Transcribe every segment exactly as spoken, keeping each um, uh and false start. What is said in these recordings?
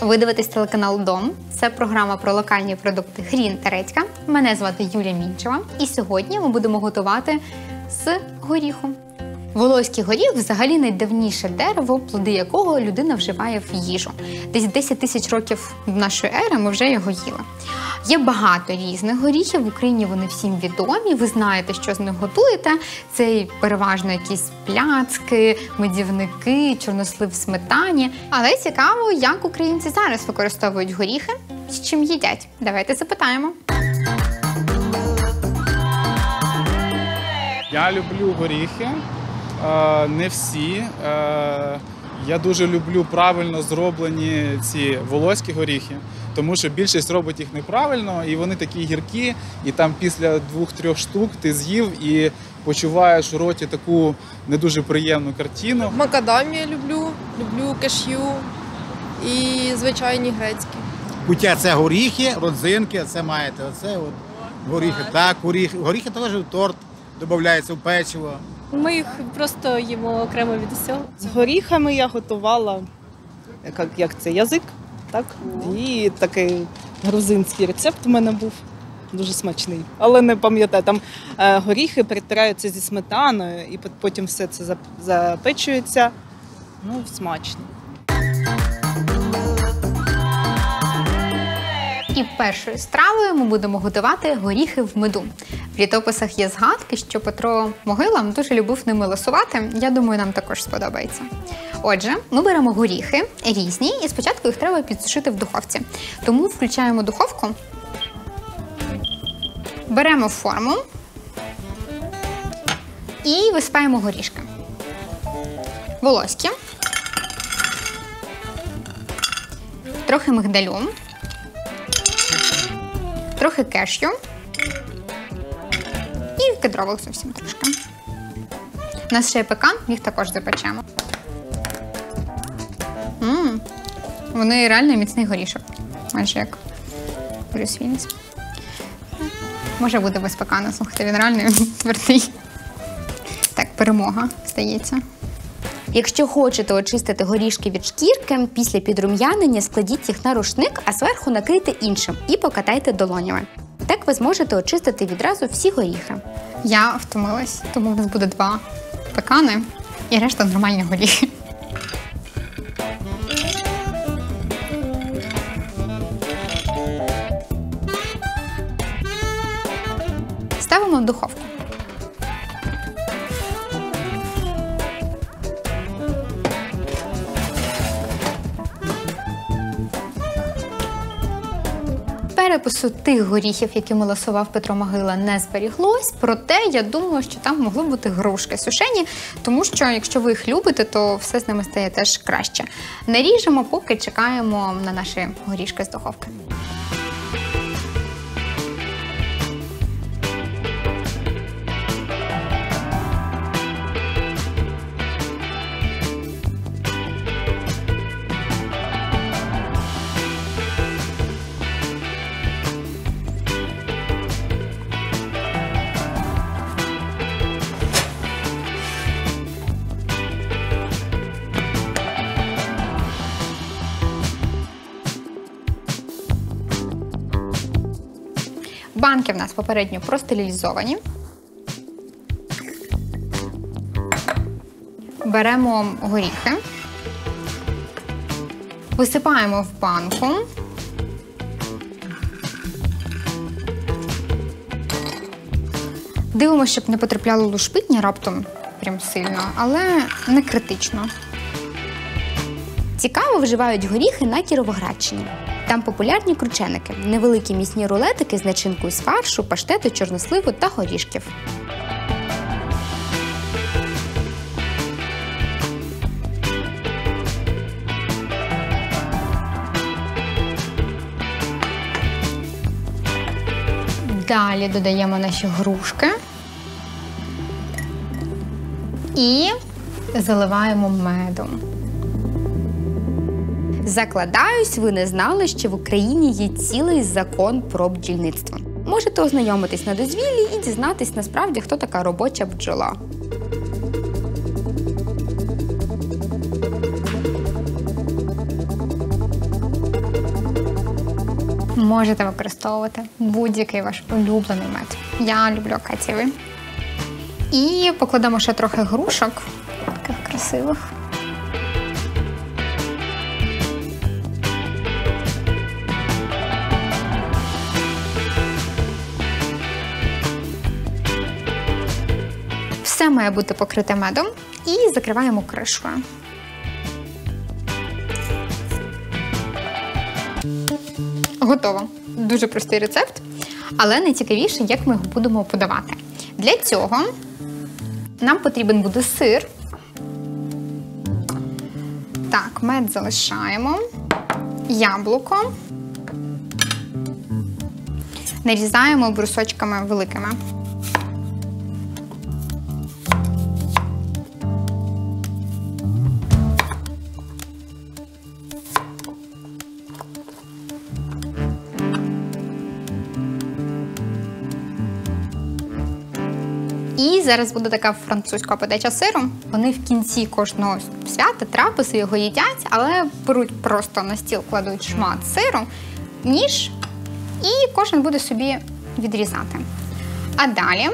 Ви дивитесь телеканал «Дом». Це програма про локальні продукти Хрін та редька. Мене звати Юлія Мінчева. І сьогодні ми будемо готувати з горіху. Волоський горіх – взагалі найдавніше дерево, плоди якого людина вживає в їжу. Десь десять тисяч років нашої ери ми вже його їли. Є багато різних горіхів, в Україні вони всім відомі, ви знаєте, що з них готуєте. Це переважно якісь пляцки, медівники, чорнослив в сметані. Але цікаво, як українці зараз використовують горіхи, з чим їдять. Давайте запитаємо. Я люблю горіхи, не всі. Я дуже люблю правильно зроблені ці волоські горіхи, тому що більшість робить їх неправильно, і вони такі гіркі, і там після двох-трьох штук ти з'їв і почуваєш у роті таку не дуже приємну картину. Макадамію люблю, люблю каш'ю і звичайні грецькі. Куття – це горіхи, родзинки, це маєте, оце от горіхи. Так, горіхи, горіхи теж в торт додаються в печиво. Ми їх просто їмо окремо від усього. З горіхами я готувала, як, як це, язик, так? І такий грузинський рецепт у мене був, дуже смачний. Але не пам'ятаю, там е, горіхи перетираються зі сметаною і потім все це запечується, ну, смачно. І першою стравою ми будемо готувати горіхи в меду. В літописах є згадки, що Петро Могила дуже любив ними ласувати. Я думаю, нам також сподобається. Отже, ми беремо горіхи різні, і спочатку їх треба підсушити в духовці. Тому включаємо духовку, беремо форму і висипаємо горішки. Волоські, трохи мигдалю, трохи кешю і кедрових зовсім трошки. У нас ще є пекан, їх також запечемо. Ммм, вони реально міцний горішок, майже як Брюс Вілліс. Може буде без пекану, слухайте, він реально твердий. Так, перемога, здається. Якщо хочете очистити горішки від шкірки, після підрум'янення складіть їх на рушник, а зверху накрийте іншим і покатайте долонями. Так ви зможете очистити відразу всі горіхи. Я втомилась, тому в нас буде два пекани і решта нормальні горіхи. Ставимо в духовку. Перепису тих горіхів, якими ласував Петро Могила, не зберіглось, проте я думаю, що там могли бути грушки сушені, тому що якщо ви їх любите, то все з ними стає теж краще. Наріжемо, поки чекаємо на наші горішки з духовки. Банки в нас попередньо простерилізовані. Беремо горіхи, висипаємо в банку. Дивимося, щоб не потрапляло лушпиння раптом прям сильно, але не критично. Цікаво вживають горіхи на Кіровоградщині. Там популярні крученики – невеликі місні рулетики з начинкою з фаршу, паштету, чорносливу та горішків. Далі додаємо наші грушки і заливаємо медом. Закладаюсь, ви не знали, що в Україні є цілий закон про бджільництво. Можете ознайомитись на дозвіллі і дізнатись насправді, хто така робоча бджола. Можете використовувати будь-який ваш улюблений мед. Я люблю акацієвий. І покладемо ще трохи грушок, таких красивих. Все має бути покрите медом і закриваємо кришкою. Готово. Дуже простий рецепт, але найцікавіше, як ми його будемо подавати. Для цього нам потрібен буде сир. Так, мед залишаємо. Яблуко. Нарізаємо брусочками великими. І зараз буде така французька подача сиру. Вони в кінці кожного свята, трапези його їдять, але беруть просто на стіл, кладуть шмат сиру, ніж, і кожен буде собі відрізати. А далі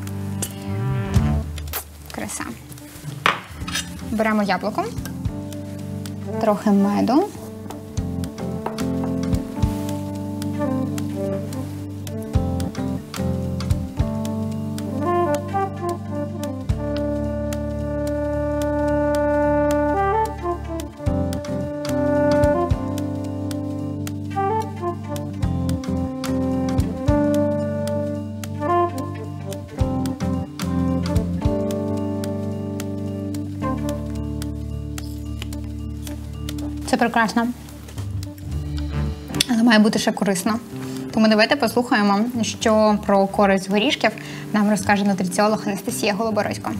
краса. Беремо яблуко, трохи меду. Це прекрасно. Але має бути ще корисно. Тому давайте послухаємо, що про користь горішків нам розкаже нутриціолог Анастасія Голобородько.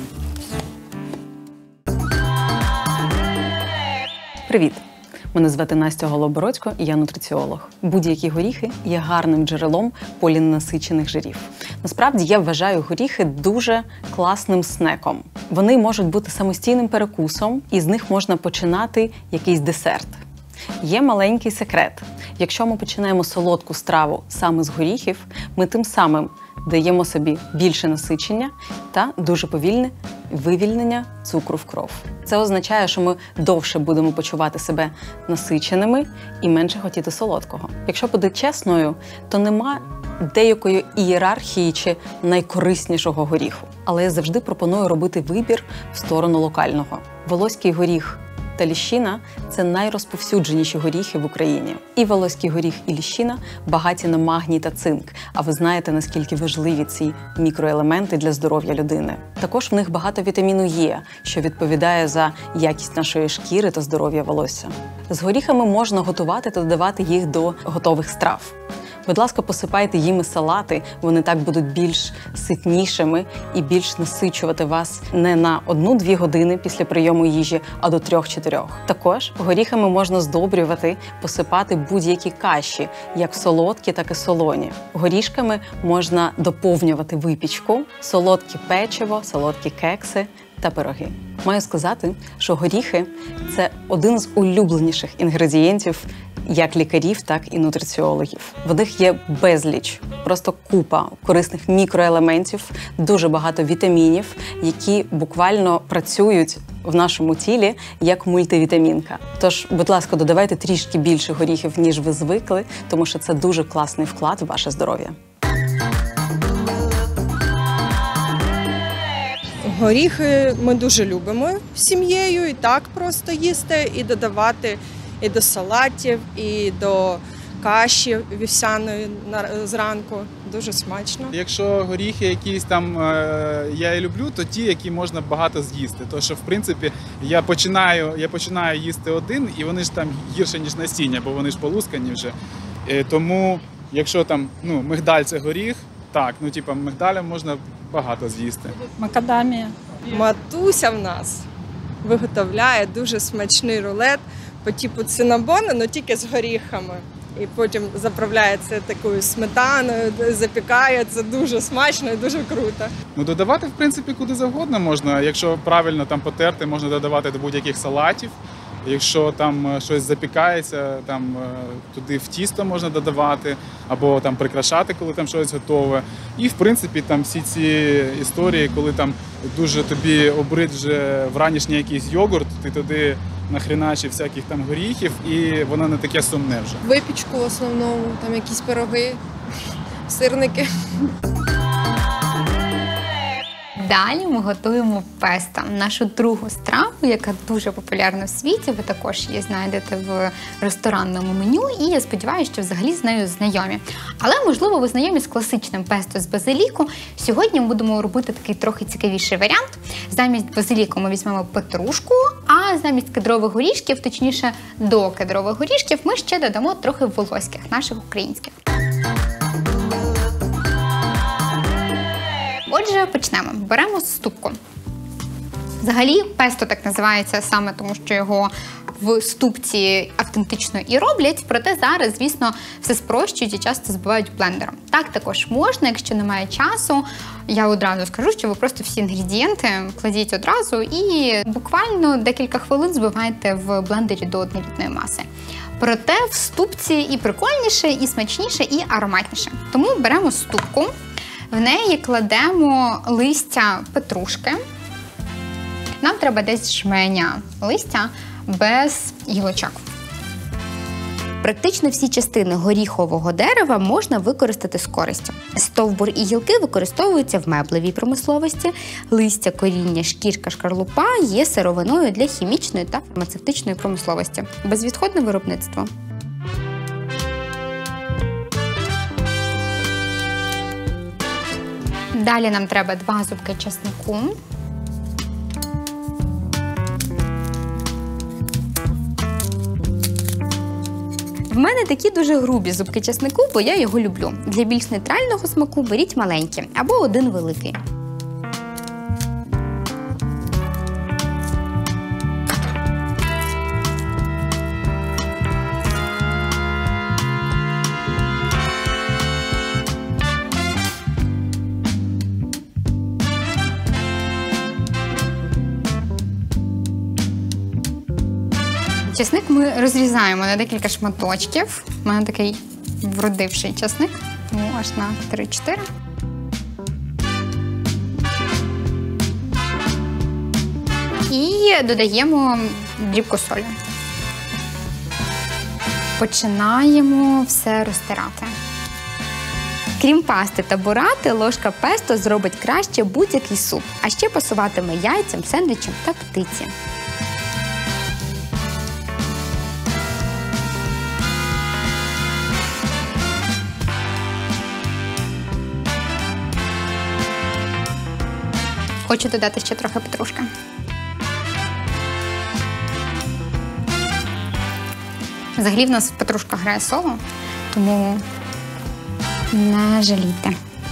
Привіт! Мене звати Настя Голобородько і я нутриціолог. Будь-які горіхи є гарним джерелом поліненасичених жирів. Насправді, я вважаю горіхи дуже класним снеком. Вони можуть бути самостійним перекусом, і з них можна починати якийсь десерт. Є маленький секрет. Якщо ми починаємо солодку страву саме з горіхів, ми тим самим даємо собі більше насичення та дуже повільне вивільнення цукру в кров. Це означає, що ми довше будемо почувати себе насиченими і менше хотіти солодкого. Якщо бути чесною, то нема деякої ієрархії чи найкориснішого горіху. Але я завжди пропоную робити вибір в сторону локального. Волоський горіх та ліщина – це найрозповсюдженіші горіхи в Україні. І волоський горіх, і ліщина багаті на магній та цинк, а ви знаєте, наскільки важливі ці мікроелементи для здоров'я людини. Також в них багато вітаміну Е, що відповідає за якість нашої шкіри та здоров'я волосся. З горіхами можна готувати та додавати їх до готових страв. Будь ласка, посипайте їми салати, вони так будуть більш ситнішими і більш насичувати вас не на одну-дві години після прийому їжі, а до трьох-чотирьох. Також горіхами можна здобрювати, посипати будь-які каші, як солодкі, так і солоні. Горішками можна доповнювати випічку, солодке печиво, солодкі кекси та пироги. Маю сказати, що горіхи – це один з улюбленіших інгредієнтів як лікарів, так і нутриціологів. В них є безліч, просто купа корисних мікроелементів, дуже багато вітамінів, які буквально працюють в нашому тілі як мультивітамінка. Тож, будь ласка, додавайте трішки більше горіхів, ніж ви звикли, тому що це дуже класний вклад в ваше здоров'я. Горіхи ми дуже любимо сім'єю, і так просто їсти, і додавати і до салатів, і до каші вівсяної зранку. Дуже смачно. Якщо горіхи якісь там е, я і люблю, то ті, які можна багато з'їсти. Тому що, в принципі, я починаю, я починаю їсти один, і вони ж там гірше, ніж насіння, бо вони ж полускані вже. Е, тому, якщо там, ну, мигдаль – це горіх, так, ну, типа, мигдалем можна багато з'їсти. Макадамія. Матуся в нас виготовляє дуже смачний рулет по типу цинабону, але тільки з горіхами. І потім заправляє це такою сметаною, запікає. Це дуже смачно і дуже круто. Ну, додавати, в принципі, куди завгодно можна. Якщо правильно там потерти, можна додавати до будь-яких салатів. Якщо там щось запікається, там туди в тісто можна додавати або там прикрашати, коли там щось готове. І в принципі там всі ці історії, коли там дуже тобі обрид вже вранішній якийсь йогурт, ти туди нахріначив всяких там горіхів, і воно не таке сумне вже. Випічку в основному, там якісь пироги, сирники. Далі ми готуємо песто, нашу другу страву, яка дуже популярна в світі. Ви також її знайдете в ресторанному меню, і я сподіваюся, що взагалі з нею знайомі. Але, можливо, ви знайомі з класичним песто з базиліку. Сьогодні ми будемо робити такий трохи цікавіший варіант. Замість базиліку ми візьмемо петрушку, а замість кедрових горішків, точніше, до кедрових горішків, ми ще додамо трохи волоських, наших українських. Отже, почнемо. Беремо ступку. Взагалі, песто так називається саме тому, що його в ступці автентично і роблять, проте зараз, звісно, все спрощують і часто збивають блендером. Так також можна, якщо немає часу. Я одразу скажу, що ви просто всі інгредієнти кладіть одразу і буквально декілька хвилин збиваєте в блендері до однорідної маси. Проте в ступці і прикольніше, і смачніше, і ароматніше. Тому беремо ступку. В неї кладемо листя петрушки. Нам треба десь жменя листя без гілочок. Практично всі частини горіхового дерева можна використати з користю. Стовбур і гілки використовуються в меблевій промисловості. Листя, коріння, шкірка, шкарлупа є сировиною для хімічної та фармацевтичної промисловості. Безвідходне виробництво. Далі нам треба два зубки чеснику. В мене такі дуже грубі зубки чеснику, бо я його люблю. Для більш нейтрального смаку беріть маленькі або один великий. Чесник ми розрізаємо на декілька шматочків. У мене такий вродивший чесник, тому аж на три-чотири. І додаємо дрібку солі. Починаємо все розтирати. Крім пасти та бурати, ложка песто зробить краще будь-який суп, а ще пасуватиме яйцям, сендвічам та птиці. Хочу додати ще трохи петрушки. Взагалі в нас петрушка грає соло, тому не жалійте.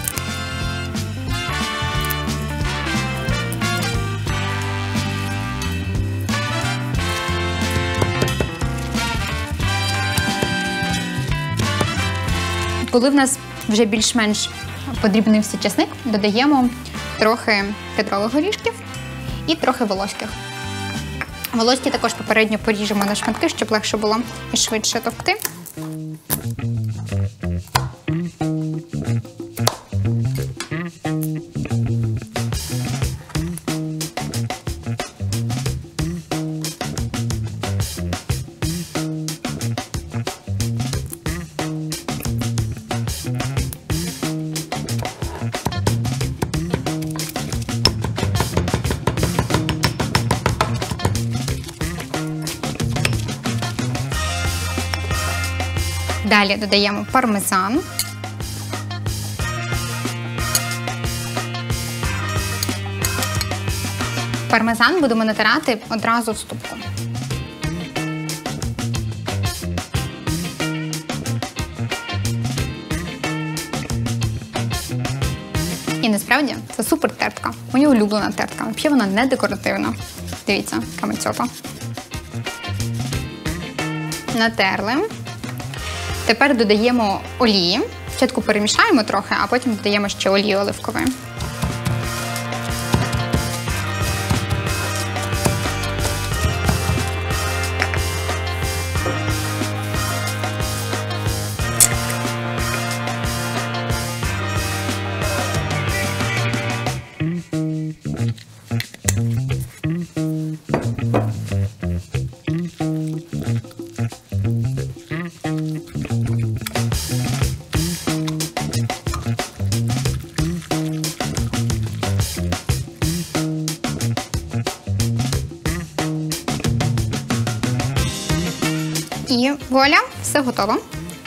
Коли в нас вже більш-менш подрібнився чесник, додаємо трохи кедрових горішків і трохи волоських. Волоські також попередньо поріжемо на шматки, щоб легше було і швидше товкти. Далі додаємо пармезан. Пармезан будемо натирати одразу в ступку. І насправді це супер тертка. Моя улюблена тертка. Взагалі вона не декоративна. Дивіться, яка мацьота. Натерли. Тепер додаємо олії. Спочатку перемішаємо трохи, а потім додаємо ще олію оливкової. Вуаля, все готово.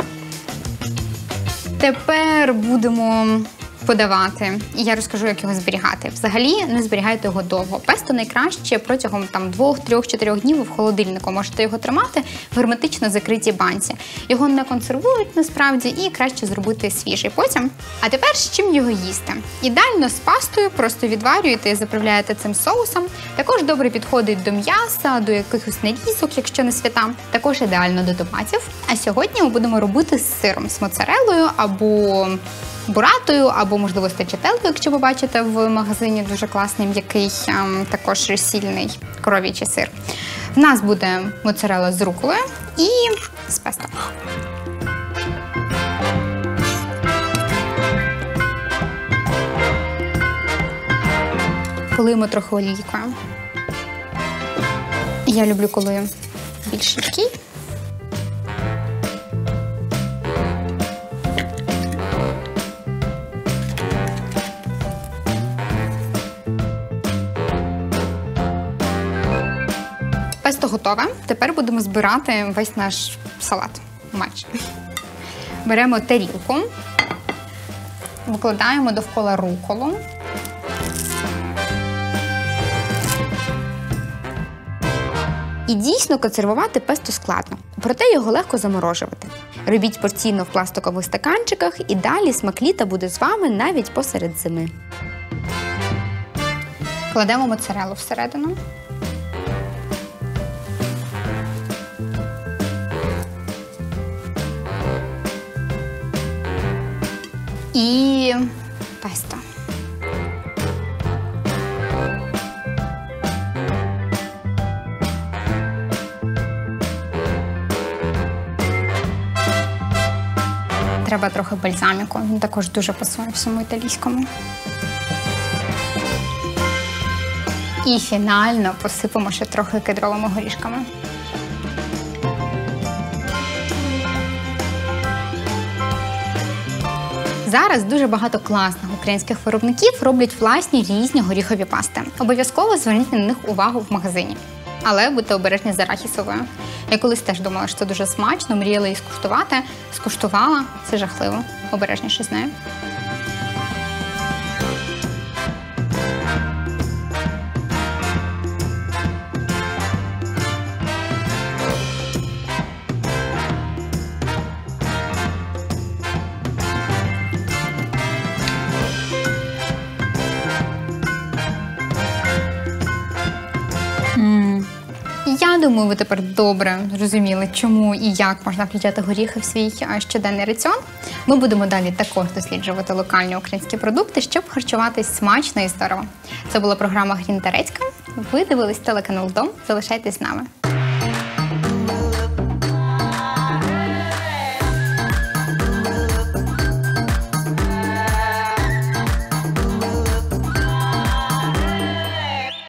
Тепер будемо подавати, і я розкажу, як його зберігати. Взагалі, не зберігайте його довго. Песто найкраще протягом там двох, трьох, чотирьох днів в холодильнику. Можете його тримати в герметично закритій банці. Його не консервують насправді і краще зробити свіжий потім. А тепер з чим його їсти? Ідеально з пастою, просто відварюєте і заправляєте цим соусом. Також добре підходить до м'яса, до якихось нарізок, якщо не свята. Також ідеально до томатів. А сьогодні ми будемо робити з сиром, з моцареллою або буратою, або, можливо, стрічателлою, якщо ви бачите в магазині дуже класний, м'який, також розсільний коров'ячий сир. В нас буде моцарелла з руколою і з песто. Полиємо трохи олійкою. Я люблю, коли більш рідкий. Песто готове. Тепер будемо збирати весь наш салат. Майже. Беремо тарілку, викладаємо довкола руколу. І дійсно консервувати песто складно, проте його легко заморожувати. Робіть порційно в пластикових стаканчиках і далі смак літа буде з вами навіть посеред зими. Кладемо моцареллу всередину. І песто. Треба трохи бальзаміку, він також дуже пасує всьому італійському. І фінально посипемо ще трохи кедровими горішками. Зараз дуже багато класних українських виробників роблять власні різні горіхові пасти. Обов'язково зверніть на них увагу в магазині. Але будьте обережні з арахісовою. Я колись теж думала, що це дуже смачно, мріяла її скуштувати. Скуштувала, це жахливо. Обережніше з нею. Я думаю, ви тепер добре зрозуміли, чому і як можна включати горіхи в свій щоденний раціон. Ми будемо далі також досліджувати локальні українські продукти, щоб харчуватись смачно і здорово. Це була програма «Грін Терецька». Ви дивились телеканал «Дом». Залишайтесь з нами.